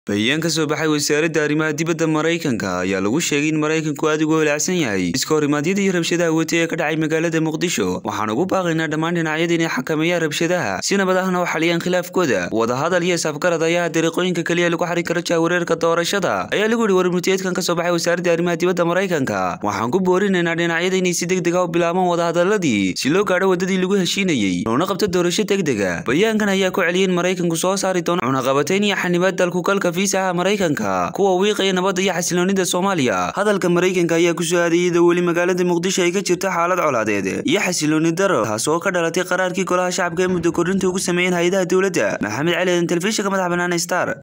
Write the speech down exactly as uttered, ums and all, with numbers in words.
bayaan ka soo baxay wasaaradda arrimaha dibadda Mareykanka ayaa lagu sheegay in Mareykanku aad uga walaacsan yahay iska horimaadyada iyo rabshadaha watay ee ka dhacay magaalada Muqdisho. Waxaan ugu baaqaynaa dhammaan dhinacyada inay xakameeyaan rabshadaha si nabad ahna u xaliyaan khilaafkooda. Wadahadal iyo safgarad ayaa dariiqooyinka kaliya lagu xarin karo jahwareerka doorashada ayaa lagu yiri warmutiyeedkan ka soo baxay wasaaradda arrimaha dibadda Mareykanka. Waxaan ku boorinaynaa dhinacyada inay si degdeg ah u bilaabaan wadahadaladii si loo gaadho wadadii lagu heshiinayay loona qabto doorasho degdeg ah. Bayaankan ayaa ku celiyay in Mareykanku soo saari doono cunaqabatayn iyo xanibaad dalku kalka fiisaha Mareykanka kuwa wiiqaya nabadda iyo xasiloonida Soomaaliya. Hadalka Mareykanka ayaa ku soo aadayay weli magaalada Muqdisho ay ka jirto xaalad colaadeed iyo xasilooni darro taasoo ka dhalatay qaraarkii golaha shacabka ee muddo kordhinta ugu sameeyeen hay'adaha dawladda. Maxamed Cali, telefishinka madaxa bannaan Star.